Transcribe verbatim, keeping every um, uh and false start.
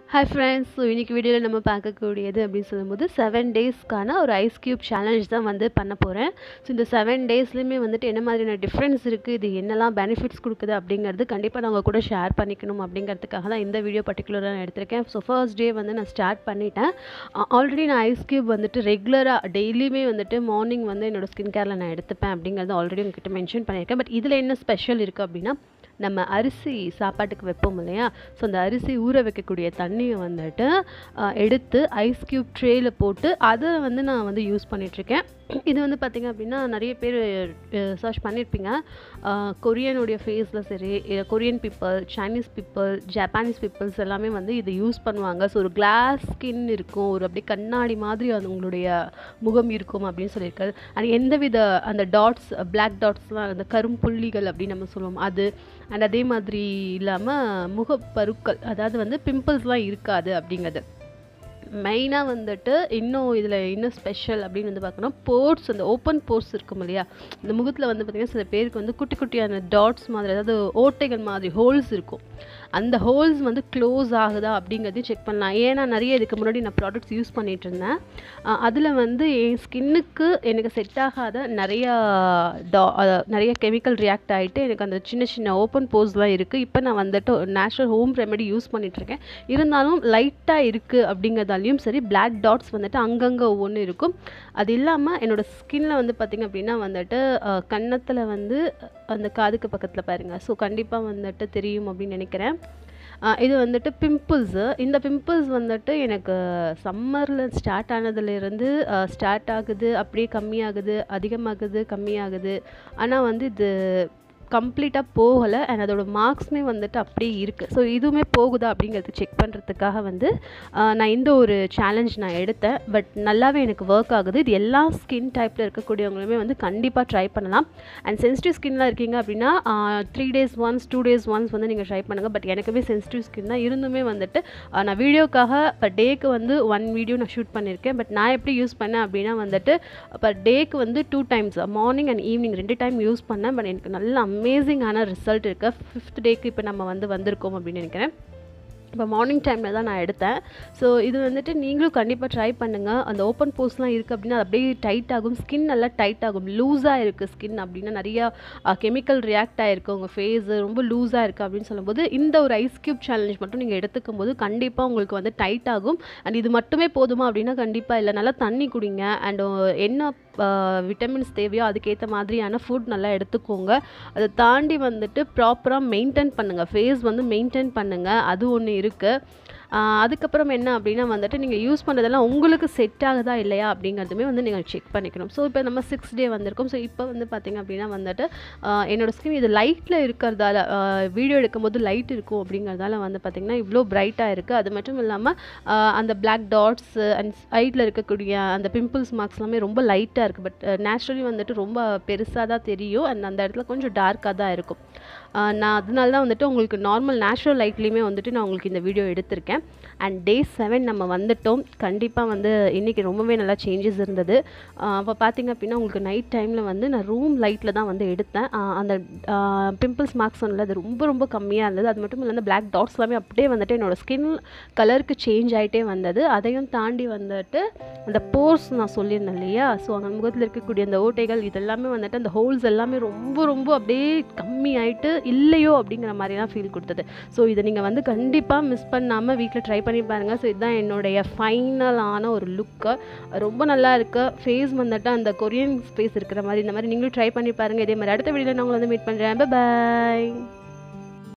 Hi friends, so இன்னைக்கு வீடியோவில் நம்ம பார்க்கக்கூடியது அப்படின்னு சொல்லும்போது செவன் டேஸ்க்கான ஒரு ஐஸ் கியூப் சேலஞ்ச் தான் வந்து பண்ண போகிறேன். ஸோ இந்த செவன் டேஸ்லையுமே வந்துட்டு என்ன மாதிரியான டிஃப்ரென்ஸ் இருக்குது, இது என்னெல்லாம் பெனிஃபிட்ஸ் கொடுக்குது அப்படிங்கிறது கண்டிப்பாக நான் உங்கள் கூட ஷேர் பண்ணிக்கணும் அப்படிங்கிறதுக்காக தான் இந்த வீடியோ பர்டிகுலராக நான் எடுத்திருக்கேன். ஸோ ஃபர்ஸ்ட் டே வந்து நான் ஸ்டார்ட் பண்ணிட்டேன். ஆல்ரெடி நான் ஐஸ் கியூப் வந்துட்டு ரெகுலராக டெய்லியுமே வந்துட்டு மார்னிங் வந்து என்னோடய ஸ்கின் கேரில் நான் எடுத்துப்பேன் அப்படிங்கிறது ஆல்ரெடி உங்ககிட்ட மென்ஷன் பண்ணியிருக்கேன். பட் இதில் என்ன ஸ்பெஷல் இருக்குது அப்படின்னா, நம்ம அரிசி சாப்பாட்டுக்கு வைப்போம் இல்லையா, ஸோ அந்த அரிசி ஊற வைக்கக்கூடிய தண்ணியை வந்துட்டு எடுத்து ஐஸ் க்யூப் ட்ரேயில் போட்டு அதை வந்து நான் வந்து யூஸ் பண்ணிகிட்ருக்கேன். இது வந்து பார்த்திங்க அப்படின்னா நிறைய பேர் சர்ச் பண்ணியிருப்பீங்க. கொரியனுடைய ஃபேஸில் சரி, Korean people, Chinese people, Japanese peoples எல்லாமே வந்து இதை யூஸ் பண்ணுவாங்க. ஸோ ஒரு கிளாஸ் ஸ்கின் இருக்கும், ஒரு அப்படியே கண்ணாடி மாதிரி அது உங்களுடைய முகம் இருக்கும் அப்படின்னு சொல்லியிருக்காரு. அண்ட் எந்தவித அந்த டாட்ஸ், பிளாக் டாட்ஸ்லாம், அந்த கரும்புள்ளிகள் அப்படின்னு நம்ம சொல்லுவோம் அது, அண்ட் அதே மாதிரி இல்லாமல் முகப்பருக்கள், அதாவது வந்து பிம்பிள்ஸ்லாம் இருக்காது அப்படிங்கிறது. மெயினாக வந்துட்டு இன்னும் இதில் இன்னும் ஸ்பெஷல் அப்படின்னு வந்து பார்க்கணும், போர்ஸ், அந்த ஓப்பன் போர்ஸ் இருக்கும் இல்லையா, இந்த முகத்தில் வந்து பார்த்திங்கன்னா சில பேருக்கு வந்து குட்டி குட்டியான டாட்ஸ் மாதிரி, அதாவது ஓட்டைகள் மாதிரி ஹோல்ஸ் இருக்கும். அந்த ஹோல்ஸ் வந்து க்ளோஸ் ஆகுதா அப்படிங்கிறதையும் செக் பண்ணலாம். ஏன்னா நிறைய இதுக்கு முன்னாடி நான் ப்ராடக்ட்ஸ் யூஸ் பண்ணிகிட்டு இருந்தேன். அதில் வந்து என் ஸ்கின்னுக்கு எனக்கு செட் ஆகாத நிறையா டா நிறைய கெமிக்கல் ரியாக்ட் ஆகிட்டு எனக்கு அந்த சின்ன சின்ன ஓப்பன் போர்ஸ்லாம் இருக்குது. இப்போ நான் வந்துட்டு நேச்சுரல் ஹோம் ரெமெடி யூஸ் பண்ணிகிட்ருக்கேன். இருந்தாலும் லைட்டாக இருக்குது அப்படிங்கிறதாலையும் சரி, பிளாக் டாட்ஸ் வந்துட்டு அங்கங்கே ஒவ்வொன்று இருக்கும். அது இல்லாமல் என்னோடய ஸ்கின்னில் வந்து பார்த்திங்க அப்படின்னா வந்துட்டு கன்னத்தில் வந்து அந்த காதுக்கு பக்கத்தில் பாருங்கள், ஸோ கண்டிப்பாக வந்துட்டு தெரியும் அப்படின்னு நினைக்கிறேன். இது வந்துட்டு பிம்பிள்ஸு. இந்த பிம்பிள்ஸ் வந்துட்டு எனக்கு சம்மரில் ஸ்டார்ட் ஆனதுலேருந்து ஸ்டார்ட் ஆகுது, அப்படியே கம்மியாகுது, அதிகமாகுது, கம்மியாகுது. ஆனால் வந்து இது கம்ப்ளீட்டாக போகலை. அண்ட் அதோட மார்க்ஸுமே வந்துட்டு அப்படியே இருக்குது. ஸோ இதுவுமே போகுதா அப்படிங்கிறது செக் பண்ணுறதுக்காக வந்து நான் இந்த ஒரு சேலஞ்ச் நான் எடுத்தேன். பட் நல்லாவே எனக்கு ஒர்க் ஆகுது. இது எல்லா ஸ்கின் டைப்பில் இருக்கக்கூடியவங்களுமே வந்து கண்டிப்பாக ட்ரை பண்ணலாம். அண்ட் சென்சிட்டிவ் ஸ்கின்லாம் இருக்கீங்க அப்படின்னா three days once two days once வந்து நீங்கள் ட்ரை பண்ணுங்கள். பட் எனக்குமே சென்சிட்டிவ் ஸ்கின் தான், இருந்துமே வந்துட்டு நான் வீடியோக்காக பர் டேக்கு வந்து ஒன் வீடியோ நான் ஷூட் பண்ணியிருக்கேன். பட் நான் எப்படி யூஸ் பண்ணேன் அப்படின்னா வந்துட்டு பர் டேக்கு வந்து two times, morning and evening ரெண்டு டைம் யூஸ் பண்ணேன். பட் எனக்கு நல்லா அமேசிங்கான ரிசல்ட் இருக்குது. ஃபிஃப்த் டேக்கு இப்போ நம்ம வந்து வந்திருக்கோம் அப்படின்னு நினைக்கிறேன். இப்போ மார்னிங் டைமில் தான் நான் எடுத்தேன். ஸோ இது வந்துட்டு நீங்களும் கண்டிப்பாக ட்ரை பண்ணுங்கள். அந்த ஓப்பன் போர்ஸ்லாம் இருக்குது அப்படின்னா அது அப்படியே டைட் ஆகும், ஸ்கின் நல்லா டைட் ஆகும். லூஸாக இருக்குது ஸ்கின் அப்படின்னா நிறையா கெமிக்கல் ரியாக்ட் ஆகிருக்கு, உங்கள் ஃபேஸு ரொம்ப லூஸாக இருக்குது அப்படின்னு சொல்லும்போது இந்த ஒரு ஐஸ் க்யூப் சேலஞ்ச் மட்டும் நீங்கள் எடுத்துக்கும் போது கண்டிப்பாக உங்களுக்கு வந்து டைட் ஆகும். அண்ட் இது மட்டுமே போதுமா அப்படின்னா கண்டிப்பாக இல்லை. நல்லா தண்ணி குடிங்க. அண்ட் என்ன விட்டமின்ஸ் தேவையோ அதுக்கேற்ற மாதிரியான ஃபுட் நல்லா எடுத்துக்கோங்க. அதை தாண்டி வந்துட்டு ப்ராப்பராக மெயின்டைன் பண்ணுங்கள், ஃபேஸ் வந்து மெயின்டைன் பண்ணுங்கள். அது ஒன்று இருக்குது. அதுக்கப்புறம் என்ன அப்படின்னா வந்துட்டு நீங்கள் யூஸ் பண்ணுறதெல்லாம் உங்களுக்கு செட் ஆகுதா இல்லையா அப்படிங்கிறதுமே வந்து நீங்கள் செக் பண்ணிக்கணும். ஸோ இப்போ நம்ம சிக்ஸ் டே வந்திருக்கோம். ஸோ இப்போ வந்து பார்த்திங்க அப்படின்னா வந்துட்டு என்னோடய ஸ்கின் இது லைட்டில் இருக்கிறதால, வீடியோ எடுக்கும்போது லைட் இருக்கும் அப்படிங்கிறதால வந்து பார்த்திங்கன்னா இவ்வளோ பிரைட்டாக இருக்குது. அது மட்டும் இல்லாமல் அந்த பிளாக் டாட்ஸ் அண்ட் சைடில் இருக்கக்கூடிய அந்த பிம்பிள்ஸ் மார்க்ஸ் எல்லாமே ரொம்ப லைட்டாக இருக்குது. பட் நேச்சுரலி வந்துட்டு ரொம்ப பெருசாக தான் தெரியும். அண்ட் அந்த இடத்துல கொஞ்சம் டார்க்காக தான் இருக்கும். நான் அதனால தான் வந்துட்டு உங்களுக்கு நார்மல் நேச்சுரல் லைட்லேயுமே வந்துட்டு நான் உங்களுக்கு இந்த வீடியோ எடுத்திருக்கேன். அண்ட் டே செவன் நம்ம வந்துட்டோம். கண்டிப்பாக வந்து இன்றைக்கி ரொம்பவே நல்லா சேஞ்சஸ் இருந்தது. அப்போ பார்த்திங்க அப்படின்னா உங்களுக்கு நைட் டைமில் வந்து நான் ரூம் லைட்டில் தான் வந்து எடுத்தேன். அந்த பிம்பிள்ஸ் மார்க்ஸ் சொன்னல அது ரொம்ப ரொம்ப கம்மியாக இருந்தது. அது மட்டும் இல்லாமல் பிளாக் டாட்ஸ் எல்லாமே அப்படியே வந்துட்டு என்னோடய ஸ்கின் கலருக்கு சேஞ்ச் ஆகிட்டே வந்தது. அதையும் தாண்டி வந்துட்டு அந்த போர்ஸ் நான் சொல்லியிருந்தேன் இல்லையா, ஸோ அந்த முகத்தில் இருக்கக்கூடிய அந்த ஓட்டைகள் இதெல்லாமே வந்துட்டு அந்த ஹோல்ஸ் எல்லாமே ரொம்ப ரொம்ப அப்படியே கம்மி ஆகிட்டு இல்லையோ அப்படிங்கிற மாதிரிலாம் ஃபீல் கொடுத்தது. ஸோ இதை நீங்கள் வந்து கண்டிப்பாக மிஸ் பண்ணாமல் வீட்டில் ட்ரை பண்ணி பாருங்கள். ஸோ இதுதான் என்னுடைய ஃபைனலான ஒரு லுக்கு. ரொம்ப நல்லா இருக்குது. ஃபேஸ் வந்துட்டு அந்த கொரியன் ஃபேஸ் இருக்கிற மாதிரி, இந்த மாதிரி நீங்களும் ட்ரை பண்ணி பாருங்கள். இதே மாதிரி அடுத்த வீடியோவில் நான் உங்களை வந்து மீட் பண்ணுறேன். பை பாய்.